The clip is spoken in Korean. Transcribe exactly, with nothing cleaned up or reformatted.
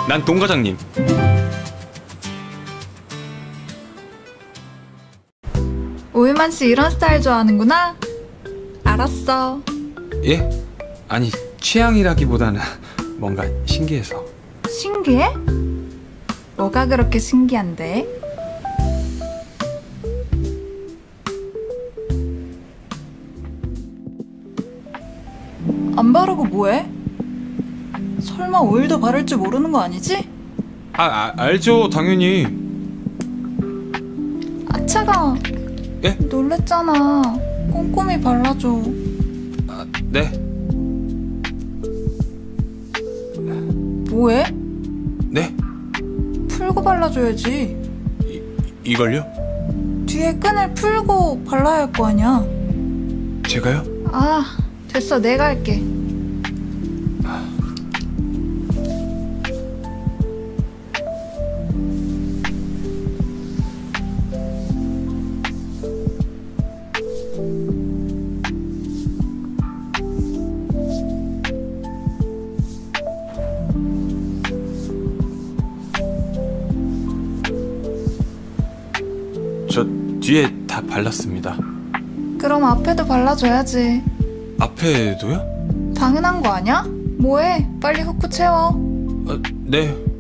난 동 과장님. 오일만 씨 이런 스타일 좋아하는구나? 알았어. 예? 아니, 취향이라기보다는 뭔가 신기해서. 신기해? 뭐가 그렇게 신기한데? 안 바르고 뭐해? 설마 오일도 바를 줄 모르는 거 아니지? 아, 아 알죠, 당연히. 아, 차가. 예? 놀랬잖아. 꼼꼼히 발라줘. 아, 네. 뭐해? 네? 풀고 발라줘야지. 이, 이걸요? 뒤에 끈을 풀고 발라야 할 거 아니야. 제가요? 아, 됐어. 내가 할게. 저 뒤에 다 발랐습니다. 그럼 앞에도 발라줘야지. 앞에도요? 당연한 거 아니야? 뭐해? 빨리 후크 채워. 아, 네.